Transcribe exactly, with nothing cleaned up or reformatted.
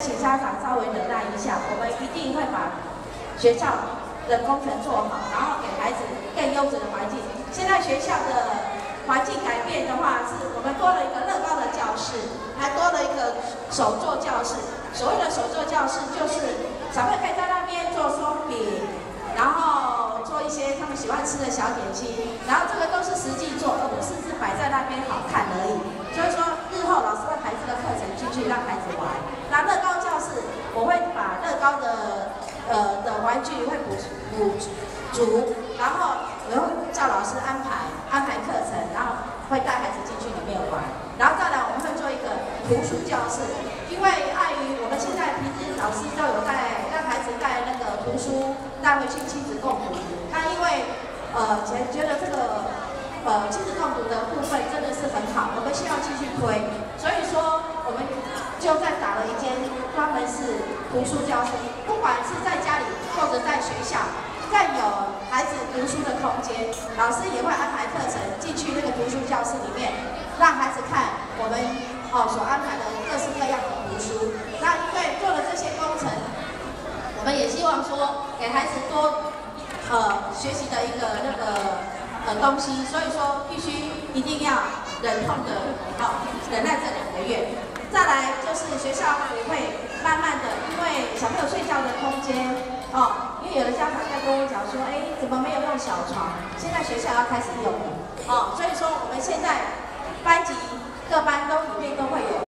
请家长稍微忍耐一下，我们一定会把学校的工程做好，然后给孩子更优质的环境。现在学校的环境改变的话，是我们多了一个乐高的教室，还多了一个手作教室。所谓的手作教室，就是小朋友可以在那边做松饼，然后做一些他们喜欢吃的小点心，然后这个都是实际做，而不是是摆在那边好看而已。所以说，日后老师会排这个课程进去让孩子玩。那乐高教室，我会把乐高的呃的玩具会补补足，然后我会叫老师安排安排课程，然后会带孩子进去里面玩。然后再来，我们会做一个图书教室，因为碍于我们现在平时老师都有带让孩子带那个图书带回去亲子共读，那因为呃觉觉得这个呃亲子共读的部分真的是很好，我们需要继续推，所以说我们就在打了一间专门是图书教室，不管是在家里或者在学校，更有孩子读书的空间，老师也会安排课程进去那个图书教室里面，让孩子看我们哦所安排的各式各样的图书。那因为做了这些工程，我们也希望说给孩子多呃学习的一个那个呃东西，所以说必须一定要忍痛的哦忍耐这两个月。再来就是学校也会慢慢的，因为小朋友睡觉的空间哦，因为有的家长在跟我讲说，哎，怎么没有用小床？现在学校要开始用了哦，所以说我们现在班级各班都里面都会有。